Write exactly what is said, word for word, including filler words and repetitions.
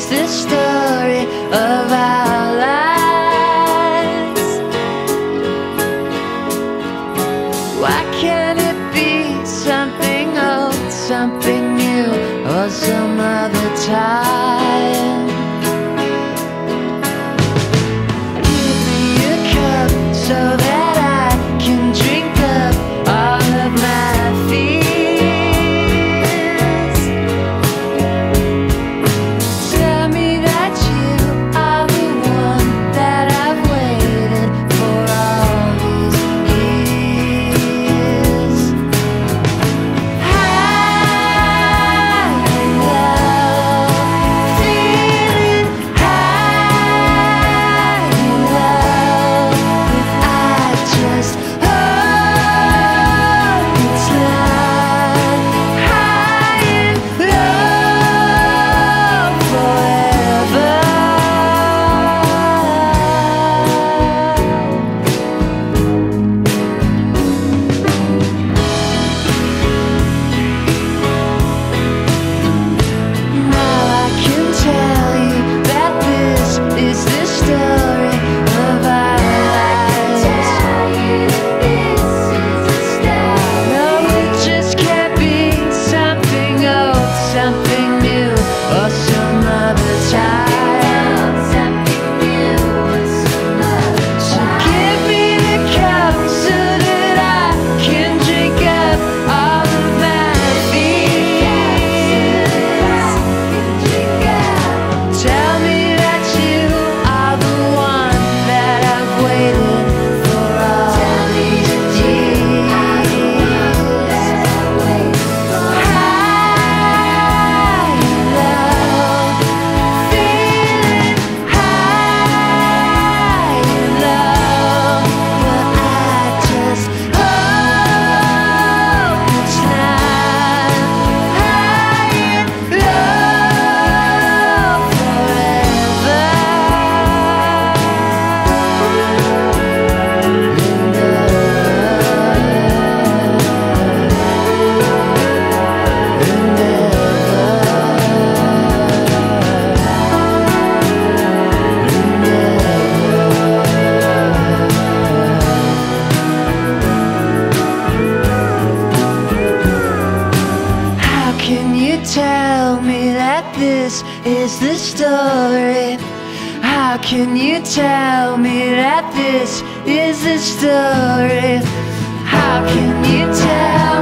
is the story of our lives. Why can't it be something old, something new, or some other time? Give me a cup so that I can drink up all of my fears. Tell me that you are the one that I've waited for all these years. High in love, feeling high in love. If I just hope it's not high in love forever. Now I can tell you that this is the story of our lives. No, it just can't be something old, something new, or some other time. So give me the cup so that I can drink up all of my fears. Tell me that you are the one that I've waited for all these years. High in love, feeling high in love. But I just hope it's not high in love forever. How can you tell me that this is the story? How can you tell me that this is the story? How can you tell